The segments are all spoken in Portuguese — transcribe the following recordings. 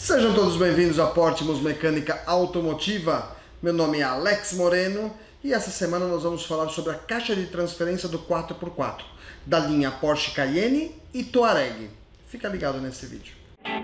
Sejam todos bem-vindos a Portimus Mecânica Automotiva. Meu nome é Alex Moreno e essa semana nós vamos falar sobre a caixa de transferência do 4x4 da linha Porsche Cayenne e Touareg. Fica ligado nesse vídeo.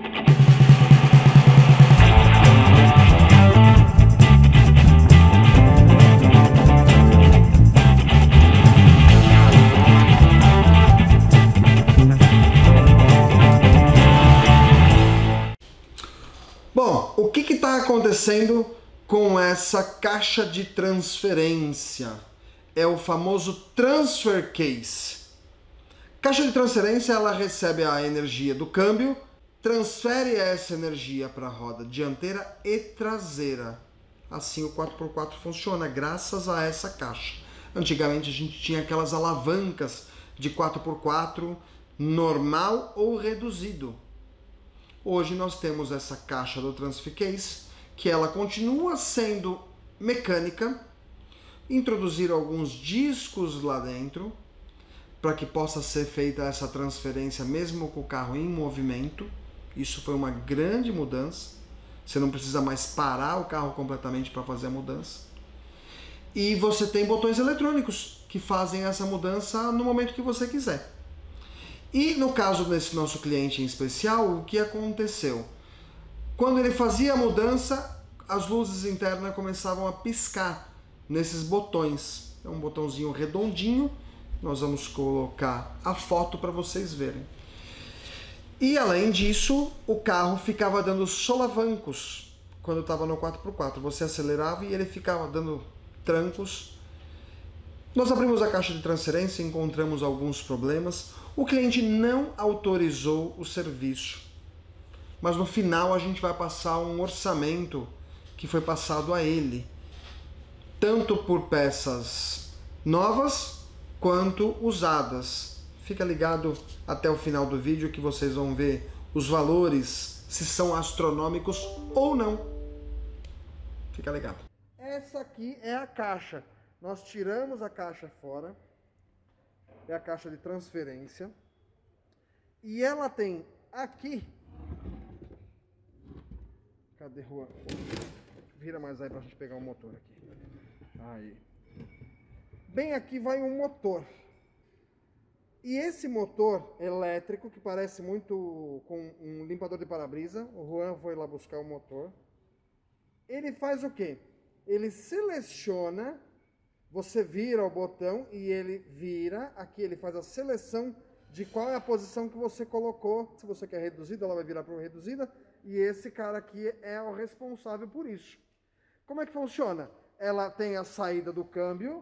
Bom, o que está acontecendo com essa caixa de transferência? É o famoso transfer case. Caixa de transferência, ela recebe a energia do câmbio, transfere essa energia para a roda dianteira e traseira. Assim o 4x4 funciona, graças a essa caixa. Antigamente a gente tinha aquelas alavancas de 4x4 normal ou reduzido. Hoje nós temos essa caixa do transfer case, que ela continua sendo mecânica, introduzir alguns discos lá dentro, para que possa ser feita essa transferência mesmo com o carro em movimento. Isso foi uma grande mudança. Você não precisa mais parar o carro completamente para fazer a mudança. E você tem botões eletrônicos que fazem essa mudança no momento que você quiser. E no caso desse nosso cliente em especial, o que aconteceu? Quando ele fazia a mudança, as luzes internas começavam a piscar nesses botões. É um botãozinho redondinho, nós vamos colocar a foto para vocês verem. E além disso, o carro ficava dando solavancos quando estava no 4x4. Você acelerava e ele ficava dando trancos. Nós abrimos a caixa de transferência e encontramos alguns problemas. O cliente não autorizou o serviço, mas no final a gente vai passar um orçamento que foi passado a ele, tanto por peças novas quanto usadas. Fica ligado até o final do vídeo que vocês vão ver os valores, se são astronômicos ou não. Fica ligado. Essa aqui é a caixa. Nós tiramos a caixa fora. É a caixa de transferência. E ela tem aqui... Cadê, Juan? Vira mais aí pra gente pegar o motor aqui. Aí. Bem aqui vai um motor. E esse motor elétrico, que parece muito com um limpador de para-brisa, o Juan foi lá buscar o motor. Ele faz o quê? Ele seleciona... Você vira o botão e ele vira, aqui ele faz a seleção de qual é a posição que você colocou. Se você quer reduzida, ela vai virar para reduzida, e esse cara aqui é o responsável por isso. Como é que funciona? Ela tem a saída do câmbio,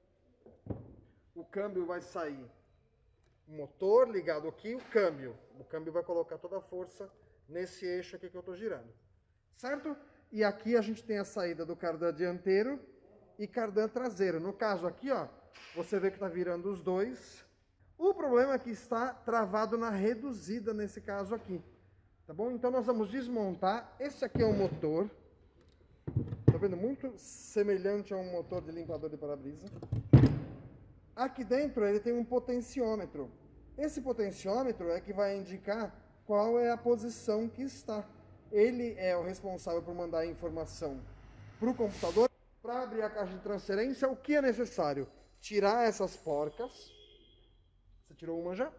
o câmbio vai sair, o motor ligado aqui, o câmbio vai colocar toda a força nesse eixo aqui que eu estou girando, certo? E aqui a gente tem a saída do cardan dianteiro e cardan traseiro. No caso aqui, ó, você vê que está virando os dois. O problema é que está travado na reduzida nesse caso aqui, tá bom? Então nós vamos desmontar. Esse aqui é o motor. Tá vendo? Muito semelhante a um motor de limpador de para-brisa. Aqui dentro ele tem um potenciômetro. Esse potenciômetro é que vai indicar qual é a posição que está. Ele é o responsável por mandar a informação para o computador. Para abrir a caixa de transferência, o que é necessário? Tirar essas porcas. Você tirou uma já?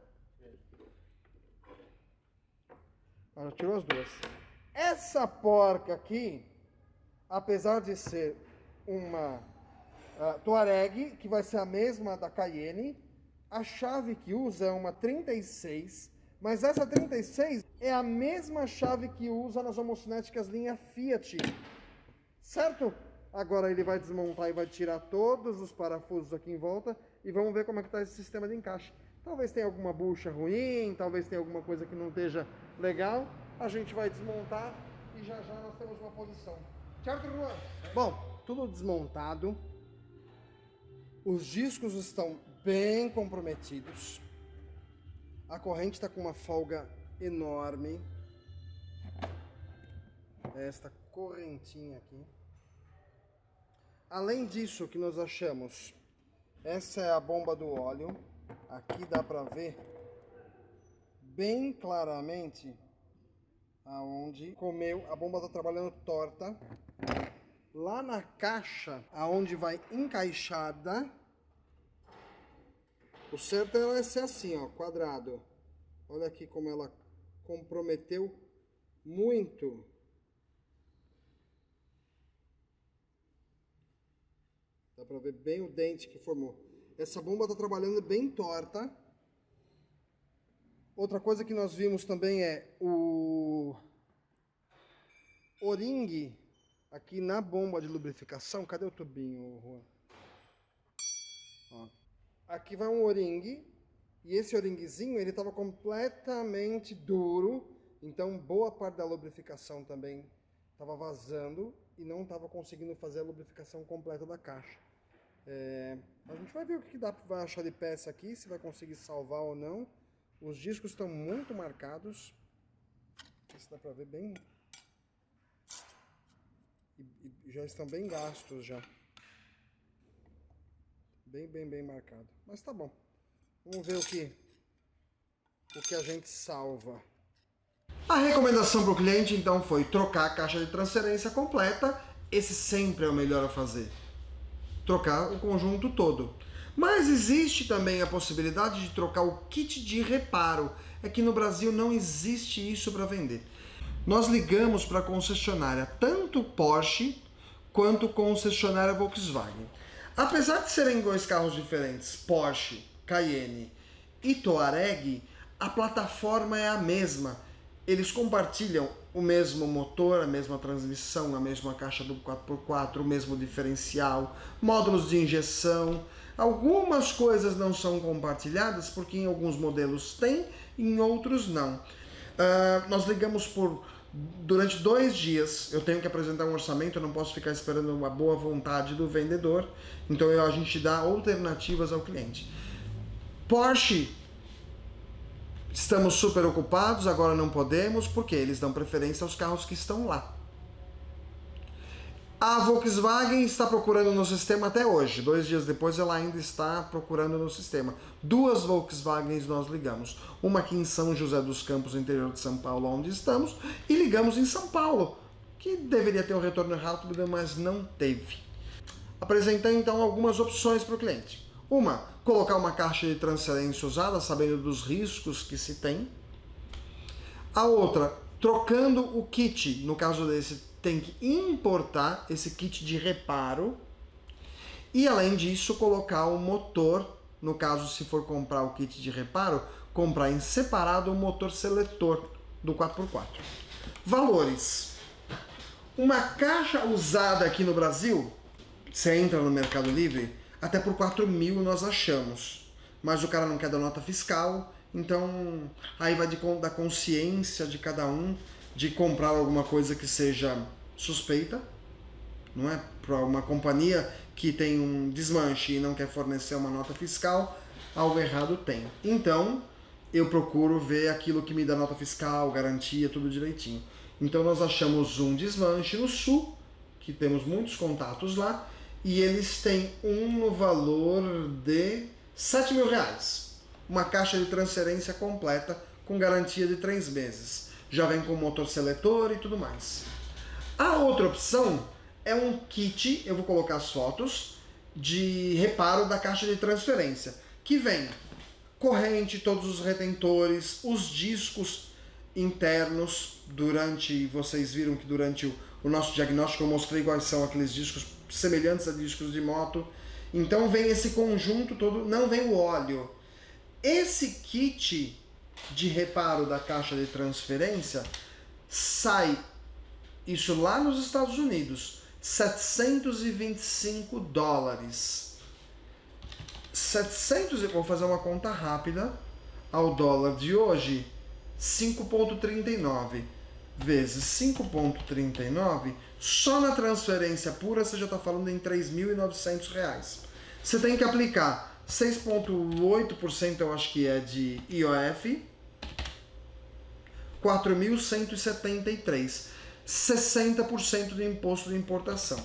Já tirou as duas. Essa porca aqui, apesar de ser uma Touareg, que vai ser a mesma da Cayenne, a chave que usa é uma 36, mas essa 36 é a mesma chave que usa nas homocinéticas linha Fiat, certo? Agora ele vai desmontar e vai tirar todos os parafusos aqui em volta e vamos ver como é que está esse sistema de encaixe. Talvez tenha alguma bucha ruim, talvez tenha alguma coisa que não esteja legal. A gente vai desmontar e já já nós temos uma posição. Certo, Juan? Bom, tudo desmontado. Os discos estão bem comprometidos. A corrente está com uma folga enorme. Esta correntinha aqui. Além disso, que nós achamos, essa é a bomba do óleo. Aqui dá para ver bem claramente aonde comeu, a bomba tá trabalhando torta. Lá na caixa, aonde vai encaixada, o certo é ela ser assim, ó, quadrado. Olha aqui como ela comprometeu muito. Dá pra ver bem o dente que formou. Essa bomba tá trabalhando bem torta. Outra coisa que nós vimos também é o O-ring aqui na bomba de lubrificação. Cadê o tubinho, Juan? Ó. Aqui vai um O-ring. E esse O-ringzinho, ele estava completamente duro. Então boa parte da lubrificação também estava vazando. E não estava conseguindo fazer a lubrificação completa da caixa. A gente vai ver o que vai achar de peça aqui. Se vai conseguir salvar ou não. Os discos estão muito marcados. Isso dá pra ver bem. E já estão bem gastos já. Bem marcado. Mas tá bom. Vamos ver o que a gente salva. A recomendação para o cliente então foi trocar a caixa de transferência completa. Esse sempre é o melhor a fazer. Trocar o conjunto todo. Mas existe também a possibilidade de trocar o kit de reparo. É que no Brasil não existe isso para vender. Nós ligamos para a concessionária, tanto Porsche quanto concessionária Volkswagen. Apesar de serem dois carros diferentes, Porsche, Cayenne e Touareg, a plataforma é a mesma. Eles compartilham o mesmo motor, a mesma transmissão, a mesma caixa do 4x4, o mesmo diferencial, módulos de injeção. Algumas coisas não são compartilhadas porque em alguns modelos tem, em outros não. Nós ligamos durante 2 dias. Eu tenho que apresentar um orçamento, eu não posso ficar esperando a boa vontade do vendedor. Então a gente dá alternativas ao cliente. Porsche, estamos super ocupados, agora não podemos, porque eles dão preferência aos carros que estão lá. A Volkswagen está procurando no sistema até hoje. 2 dias depois ela ainda está procurando no sistema. 2 Volkswagens nós ligamos. Uma aqui em São José dos Campos, interior de São Paulo, onde estamos, e ligamos em São Paulo, que deveria ter um retorno rápido, mas não teve. Apresentei então algumas opções para o cliente. Uma, colocar uma caixa de transferência usada, sabendo dos riscos que se tem. A outra, trocando o kit, no caso desse, tem que importar esse kit de reparo. E além disso, colocar o motor, no caso se for comprar o kit de reparo, comprar em separado o motor seletor do 4x4. Valores. Uma caixa usada aqui no Brasil, você entra no Mercado Livre, até por 4.000 nós achamos. Mas o cara não quer dar nota fiscal, então aí vai da consciência de cada um de comprar alguma coisa que seja suspeita, não é? Para uma companhia que tem um desmanche e não quer fornecer uma nota fiscal, algo errado tem. Então, eu procuro ver aquilo que me dá nota fiscal, garantia, tudo direitinho. Então nós achamos um desmanche no Sul, que temos muitos contatos lá, e eles têm um no valor de R$7.000. Uma caixa de transferência completa com garantia de 3 meses. Já vem com motor seletor e tudo mais. A outra opção é um kit, eu vou colocar as fotos, de reparo da caixa de transferência, que vem corrente, todos os retentores, os discos internos. Vocês viram que durante o nosso diagnóstico eu mostrei quais são aqueles discos semelhantes a discos de moto. Então vem esse conjunto todo, não vem o óleo. Esse kit de reparo da caixa de transferência sai, isso lá nos Estados Unidos, $725. Vou fazer uma conta rápida, ao dólar de hoje, 5,39 vezes 5,39, só na transferência pura você já está falando em R$3.900. Você tem que aplicar 6,8% eu acho que é de IOF, 4.173, 60% de imposto de importação.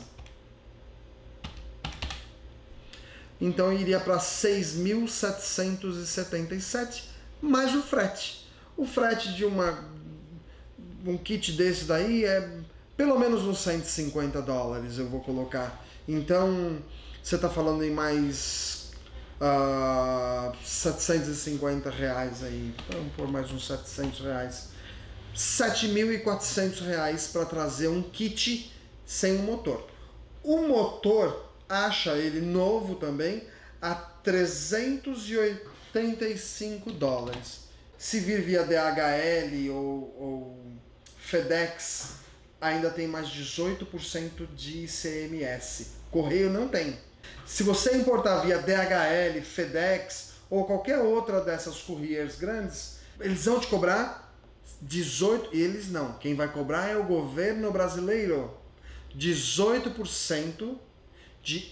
Então iria para 6.777 mais o frete. O frete de um kit desse daí é pelo menos uns $150, eu vou colocar. Então, você está falando em mais R$750 aí. Vamos pôr mais uns R$700. R$7.400 para trazer um kit sem o motor. O motor, acha ele novo também, a $385. Se vir via DHL ou FedEx, ainda tem mais 18% de ICMS. Correio não tem. Se você importar via DHL, FedEx ou qualquer outra dessas couriers grandes, eles vão te cobrar 18%. Eles não. Quem vai cobrar é o governo brasileiro. 18% de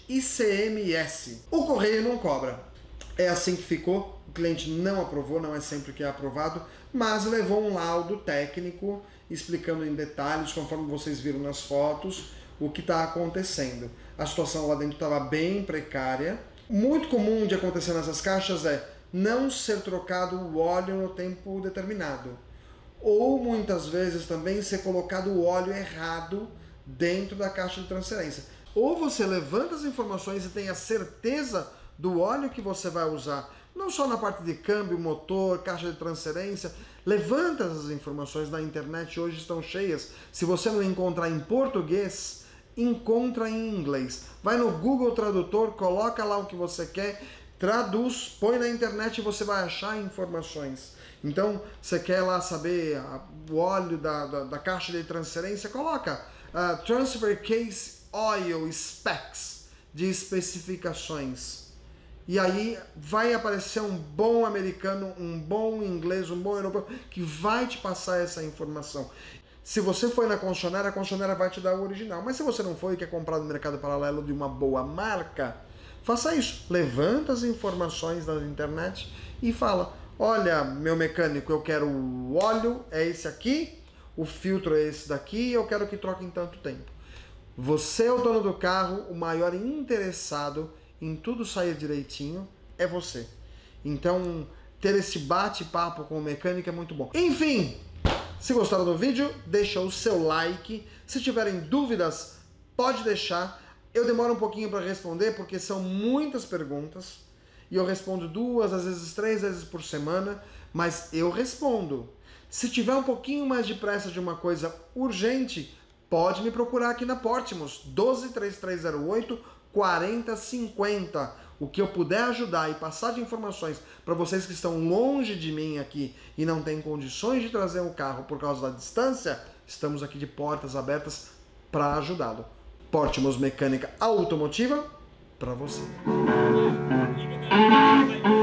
ICMS. O correio não cobra. É assim que ficou. O cliente não aprovou, não é sempre que é aprovado, mas levou um laudo técnico explicando em detalhes, conforme vocês viram nas fotos, o que está acontecendo. A situação lá dentro estava bem precária. Muito comum de acontecer nessas caixas é não ser trocado o óleo no tempo determinado. Ou muitas vezes também ser colocado o óleo errado dentro da caixa de transferência. Ou você levanta as informações e tem a certeza do óleo que você vai usar, não só na parte de câmbio, motor, caixa de transferência. Levanta essas informações. Na internet hoje estão cheias. Se você não encontrar em português, encontra em inglês. Vai no Google Tradutor, coloca lá o que você quer, traduz, põe na internet e você vai achar informações. Então, você quer lá saber o óleo da caixa de transferência, coloca Transfer Case Oil Specs, de especificações. E aí vai aparecer um bom americano, um bom inglês, um bom europeu, que vai te passar essa informação. Se você foi na concessionária, a concessionária vai te dar o original. Mas se você não foi e quer comprar no mercado paralelo de uma boa marca, faça isso. Levanta as informações na internet e fala: olha, meu mecânico, eu quero o óleo, é esse aqui, o filtro é esse daqui, eu quero que troque em tanto tempo. Você é o dono do carro, o maior interessado em tudo sair direitinho é você. Então, ter esse bate-papo com o mecânico é muito bom. Enfim, se gostaram do vídeo, deixa o seu like. Se tiverem dúvidas, pode deixar. Eu demoro um pouquinho para responder, porque são muitas perguntas. E eu respondo 2, às vezes 3 vezes por semana, mas eu respondo. Se tiver um pouquinho mais de pressa de uma coisa urgente, pode me procurar aqui na Portimus, 123308-4050. O que eu puder ajudar e passar de informações para vocês que estão longe de mim aqui e não têm condições de trazer um carro por causa da distância, estamos aqui de portas abertas para ajudá-lo. Portimus Mecânica Automotiva, para você.